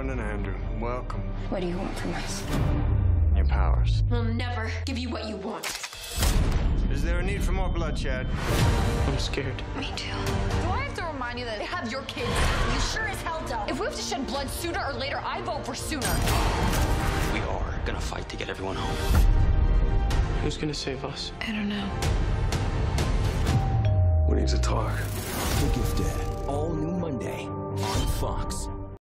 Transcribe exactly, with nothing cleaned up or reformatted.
Alyn and Andrew, welcome. What do you want from us? Your powers. We'll never give you what you want. Is there a need for more bloodshed? I'm scared. Me too. Do I have to remind you that they have your kids? You sure as hell don't. If we have to shed blood sooner or later, I vote for sooner. We are gonna fight to get everyone home. Who's gonna save us? I don't know. We need to talk. The Gifted, all new Monday on Fox.